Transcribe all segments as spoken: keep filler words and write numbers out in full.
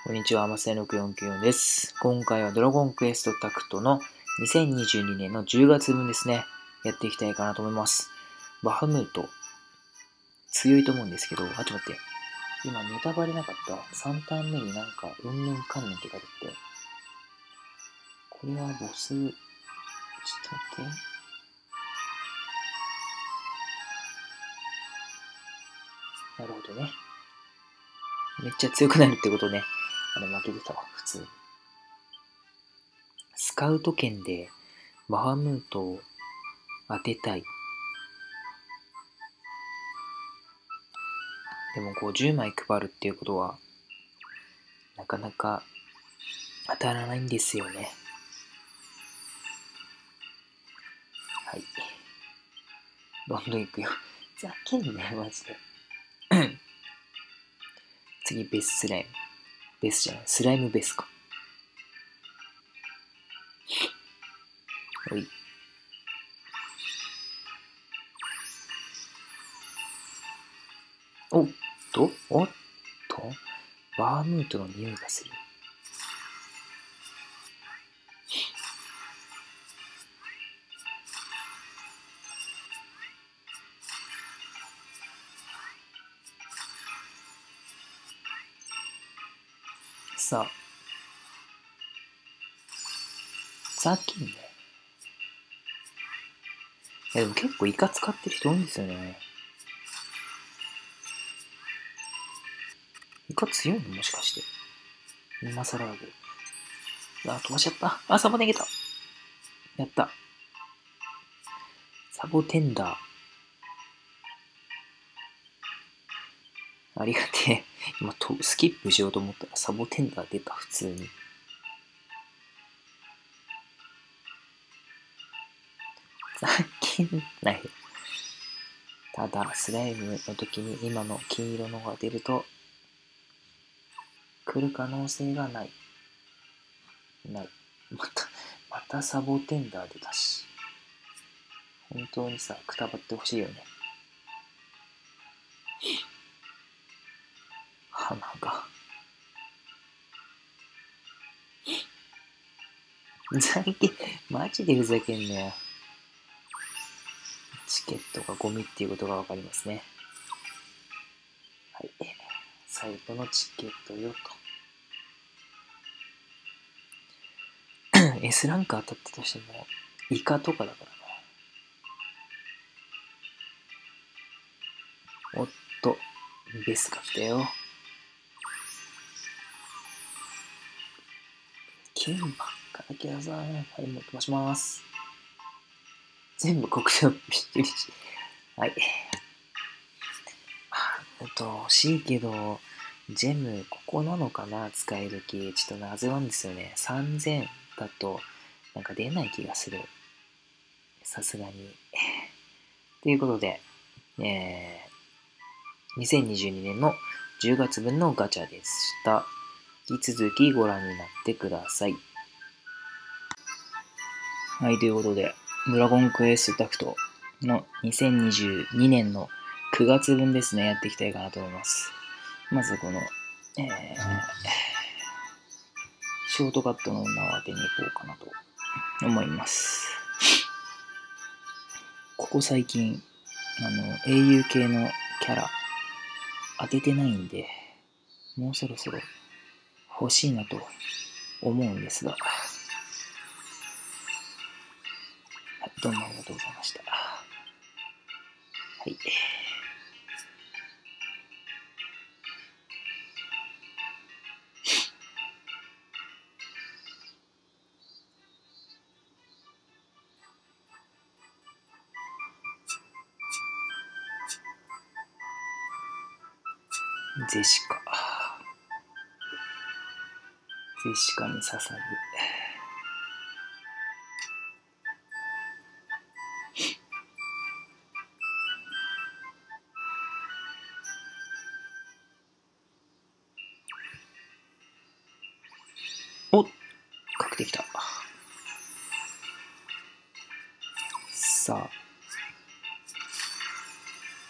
こんにちは、マセろくよんきゅうよんです。今回はドラゴンクエストタクトのにせんにじゅうにねんのじゅうがつぶんですね。やっていきたいかなと思います。バハムート、強いと思うんですけど、あ、ちょっと待って。今ネタバレなかった。さんターン目になんか、うんぬんかんぬんって書いてあって。これはボス、ちょっと待って。なるほどね。めっちゃ強くなるってことね。あれ負けてたわ、普通に。スカウト券でバハムートを当てたい。でもごじゅうまい配るっていうことは、なかなか当たらないんですよね。はい。どんどんいくよ。ざけんなよ、マジで。次、ベススライム。ベスじゃない、スライムベスか。おい。おっとおっとバームートの匂いがする。さあ。ざけんなよ。いやでも結構イカ使ってる人多いんですよね。イカ強いのもしかして。今更だけど。あ、飛ばしちゃった。あ、サボ逃げた。やった。サボテンダー。ありがてえ。今と、スキップしようと思ったらサボテンダー出た、普通に。ざけんなよ。ただ、スライムの時に今の金色のが出ると、来る可能性がない。ない。また、またサボテンダー出たし。本当にさ、くたばってほしいよね。花が。ふざけ、マジでふざけんなよ。チケットがゴミっていうことがわかりますね。はい。最後のチケットよと。S ランク当たったとしても、イカとかだからな。おっと、ベスが来たよ。金ばっかだけどさ、はい、もう飛ばします。全部国産びっくりし。はい。えっと、欲しいけど、ジェム、ここなのかな使い時。ちょっと謎なんですよね。さんぜんだと、なんか出ない気がする。さすがに。ということで、えー、にせんにじゅうにねんのじゅうがつぶんのガチャでした。引き続きご覧になってください。はい、ということで、ドラゴンクエストタクトのにせんにじゅうにねんのくがつぶんですね、やっていきたいかなと思います。まずこの、えー、ショートカットの女を当てに行こうかなと思います。ここ最近、あの、英雄系のキャラ当ててないんで、もうそろそろ欲しいなと思うんですが、はい、どうもありがとうございました。はい。ゼシカ。ゼシカに刺さる。おっ、確定きた。さあ。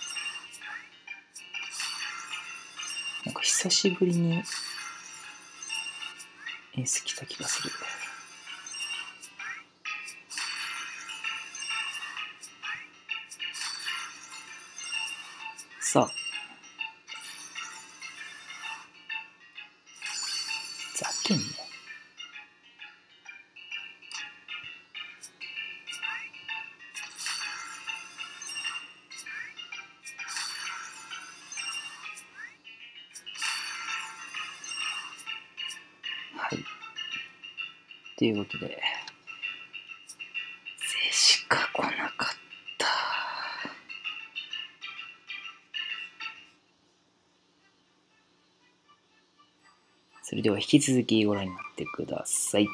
なんか久しぶりにエース来た気がする。さあ。ざけんね。はい。ということで、ゼシカ来なかった。それでは引き続きご覧になってください。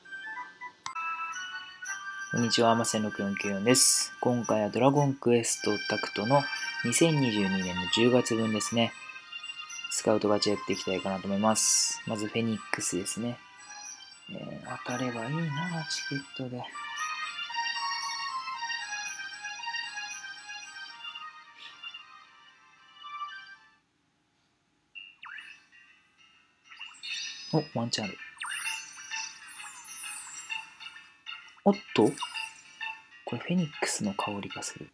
こんにちは、マセのろくよんきゅうよんです。今回はドラゴンクエストタクトのにせんにじゅうにねんのじゅうがつぶんですね。スカウトガチャやっていきたいかなと思います。まずフェニックスですね。えー、当たればいいな、チケットで。お、ワンチャンある。おっとこれフェニックスの香りがする。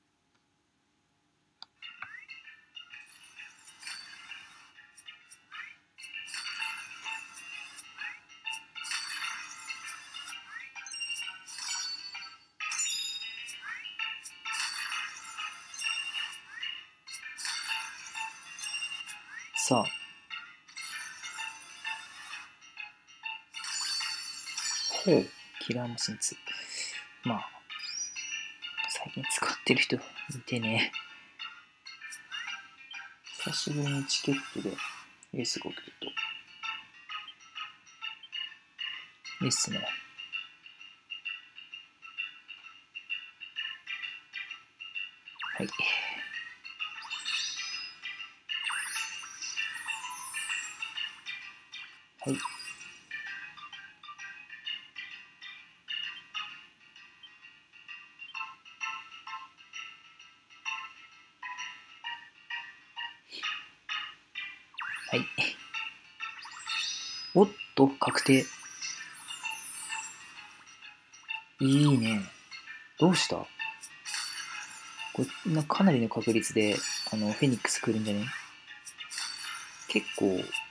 さあ。ほう、キラーマシンツー。まあ、最近使ってる人いてね。久しぶりにチケットでエースが来ると。いいっすね。はい。はい。はい。おっと、確定。いいね。どうしたこれなかなりの確率で、あの、フェニックス来るんじゃね？結構、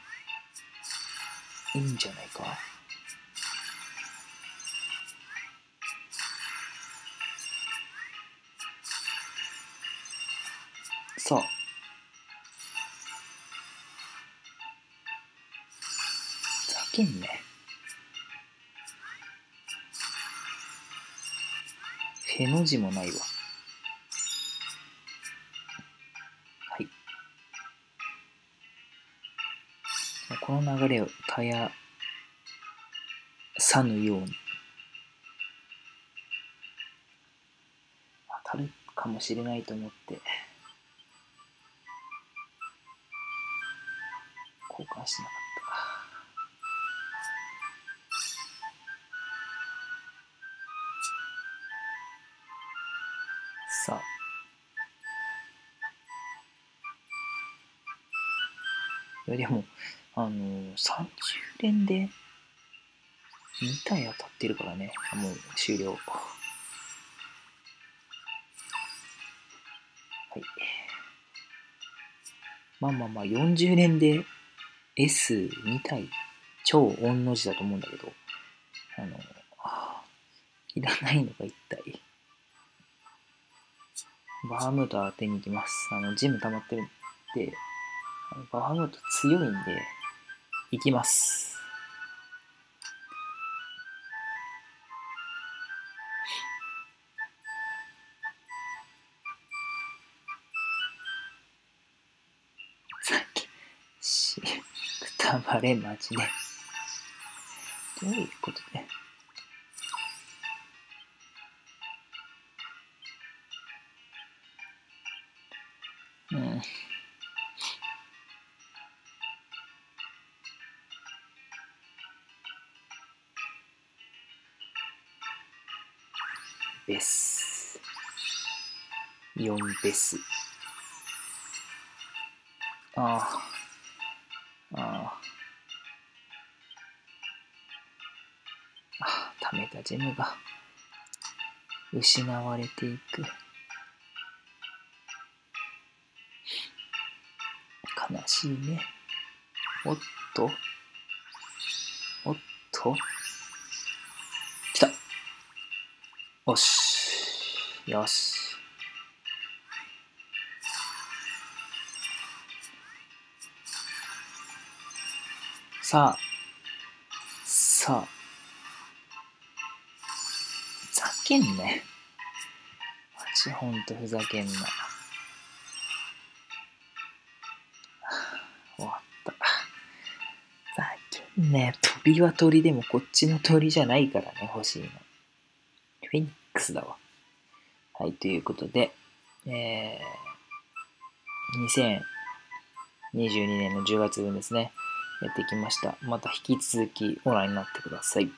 いいんじゃないか？さあ。ざけんね。フェの字もないわ。はい。この流れを絶やさぬように。当たるかもしれないと思って、交換してなかった。さあ。いやでも、あのー、さんじゅう連でに体当たってるからね。もう終了。はい。まあまあまあ、よんじゅう連で エスに 体、超御の字だと思うんだけど、あの、いらないのが一体。バームート当てに行きます。あの、ジム溜まってるんで、バームート強いんで、行きます。さっき、し、くたばれマジで。どういうことね。うん。ベス。よんベス。ああ。ああ。 貯めたジェムが失われていく。悲しいね。おっとおっと来た。よしよし。さあさあ、ふざけんね。マジほんとふざけんな。終わった。ふざけんね。鳥は鳥でもこっちの鳥じゃないからね、欲しいの。フェニックスだわ。はい、ということで、えー、にせんにじゅうにねんのじゅうがつぶんですね。やってきました。また引き続きご覧になってください。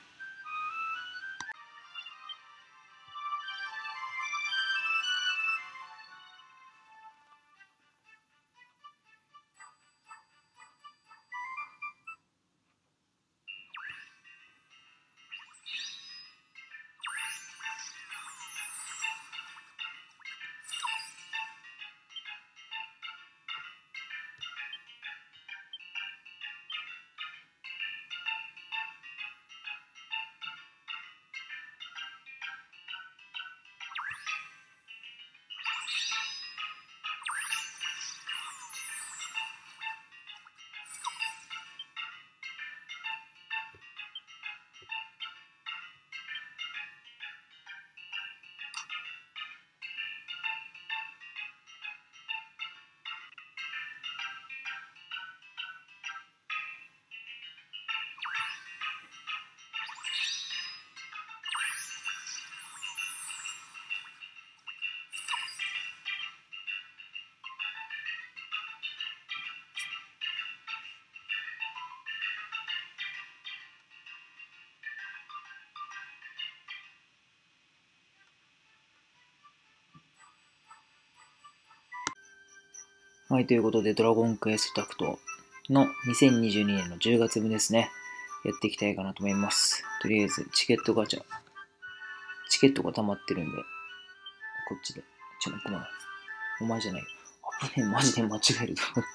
はい、ということで、ドラゴンクエストタクトのにせんにじゅうにねんのじゅうがつぶんですね。やっていきたいかなと思います。とりあえず、チケットガチャ。チケットが溜まってるんで、こっちで。ちょ、ごめん。お前じゃないよ。危ねえ、マジで間違えると思った。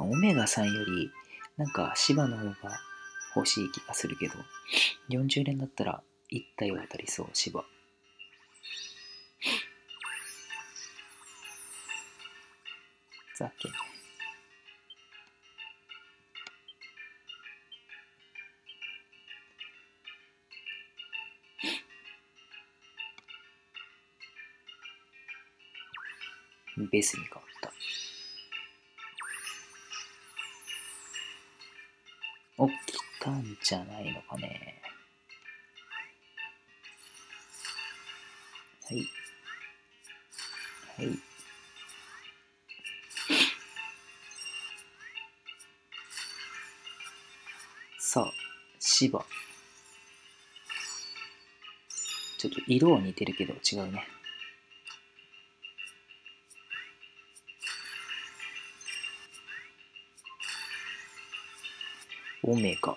オメガさんより、なんか、芝の方が欲しい気がするけど、よんじゅうれんだったらいち体は当たりそう、芝。ざけんね。ベースに変わった。お、来たんじゃないのかね。はい。はい。さあ、芝。ちょっと色は似てるけど違うね。オメガ。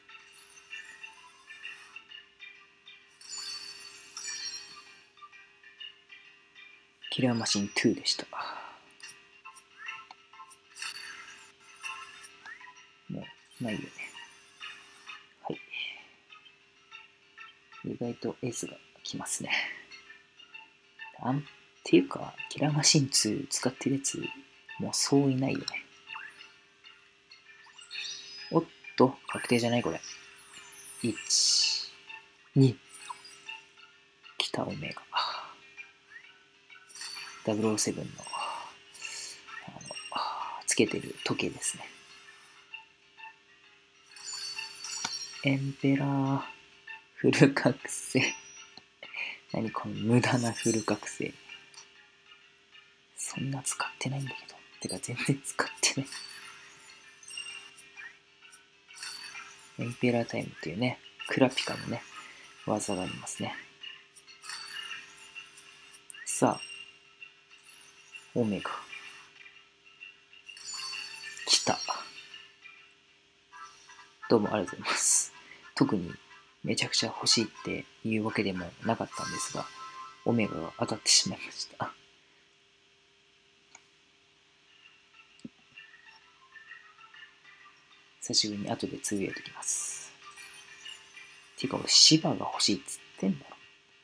キラーマシンにでした。もう、ないよね。はい。意外と S が来ますね。あんっていうか、キラーマシンに使ってるやつ、もうそういないよね。おっと、確定じゃないこれ。いち、に、来たオメガ。ダブルオーセブンの、あの、つけてる時計ですね。エンペラー、フル覚醒。何この無駄なフル覚醒。そんな使ってないんだけど。てか全然使ってない。エンペラータイムっていうね、クラピカのね、技がありますね。さあ、オメガ。来た。どうもありがとうございます。特にめちゃくちゃ欲しいっていうわけでもなかったんですが、オメガが当たってしまいました。久しぶりに後でつぶやいてきます。ていうか俺、芝が欲しいっつってんだろ。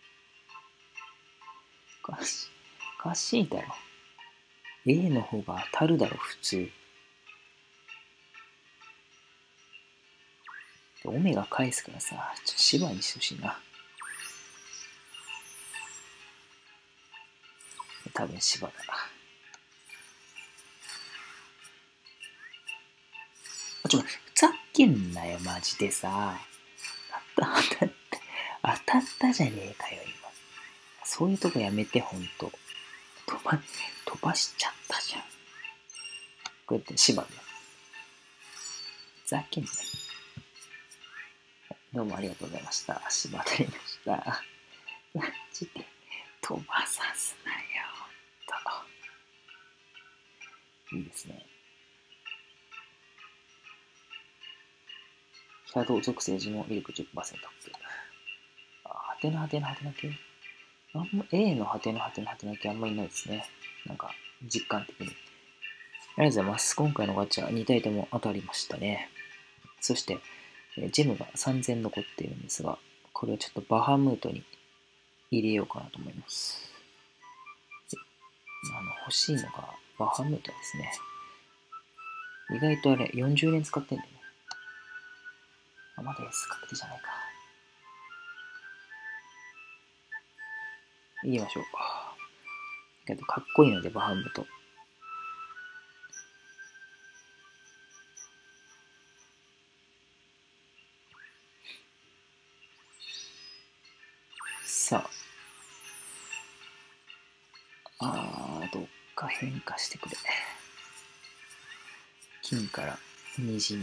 おかしい。おかしいだろ。A の方が当たるだろ、普通。オメガ返すからさ、ちょっと芝にしてほしいな。多分芝だな。あ、ちょ、ふざけんなよ、マジでさ。当たった、当たったじゃねえかよ、今。そういうとこやめて、ほんと。飛ば、飛ばしちゃったじゃん。こうやって芝で。ふざけんなよ。どうもありがとうございました。芝当たりました。マジで飛ばさすなよ、と。いいですね。シャドウ属性時もミルク じゅっパーセント アップ。あ、はてなはてなはてな系。あんま A のはてなはてなはてな系あんまりないですね。なんか、実感的に。ありがとうございます。今回のガチャに体とも当たりましたね。そして、ジェムがさんぜん残っているんですが、これをちょっとバハムートに入れようかなと思います。あの欲しいのがバハムートですね。意外とあれ、よんじゅうねん使ってんだよね。あ、まだ安確定じゃないか。行きましょう。けどかっこいいので、バハムート。さあ、あー、どっか変化してくれ。金から虹に。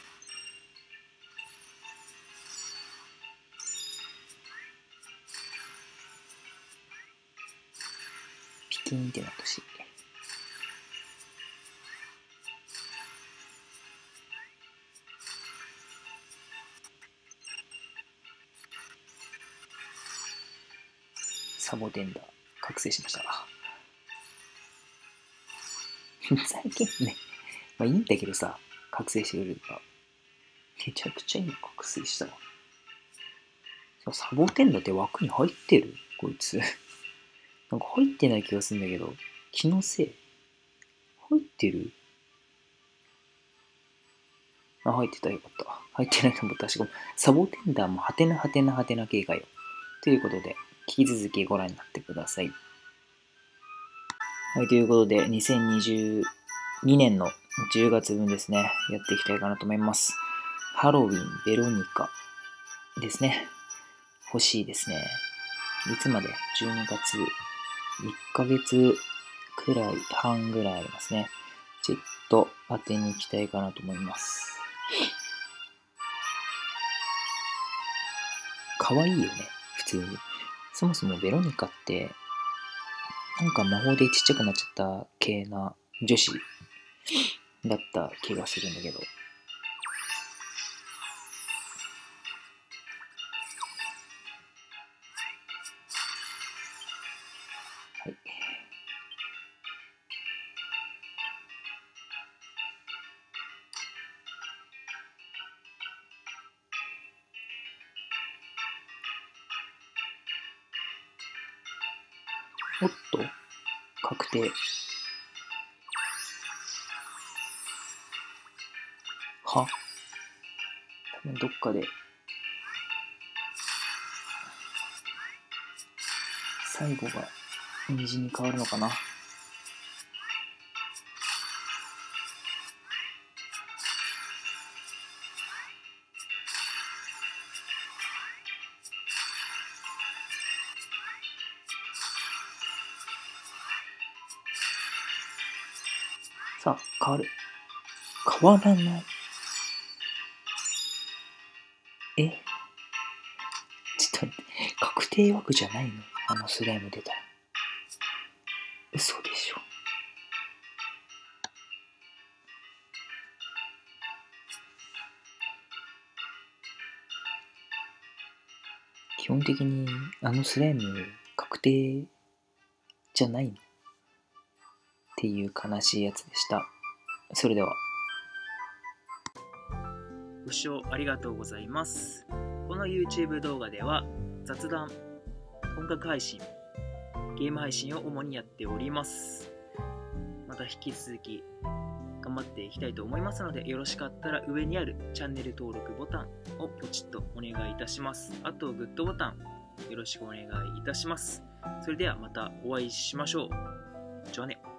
ピキンってなったし。サボテンダー、覚醒しました。ふざけんね。まあいいんだけどさ、覚醒してくれるから。めちゃくちゃいい覚醒したわ。サボテンダーって枠に入ってるこいつ。なんか入ってない気がするんだけど、気のせい入ってるあ、入ってたよかった。入ってないと思った。しかも、サボテンダーもハテナハテナハテナ系かよ。ということで、引き続きご覧になってください。はい、ということで、にせんにじゅうにねんのじゅうがつぶんですね、やっていきたいかなと思います。ハロウィン、ベロニカですね。欲しいですね。いつまで ?じゅうにがつ、いっかげつくらい、半ぐらいありますね。ちょっと当てに行きたいかなと思います。可愛いよね、普通に。そもそもベロニカって、なんか魔法でちっちゃくなっちゃった系な女子だった気がするんだけど。はい。おっと確定。は多分どっかで最後が虹に変わるのかな。さあ、変わる。変わらない。えちょっと待って、確定枠じゃないのあのスライム出たら。嘘でしょ。 基本的にあのスライム確定じゃないのっていう悲しいやつでした。それでは。 ご視聴ありがとうございます。この YouTube 動画では雑談、音楽配信、ゲーム配信を主にやっております。また引き続き頑張っていきたいと思いますので、よろしかったら上にあるチャンネル登録ボタンをポチッとお願いいたします。あとグッドボタンよろしくお願いいたします。それではまたお会いしましょう。じゃあね。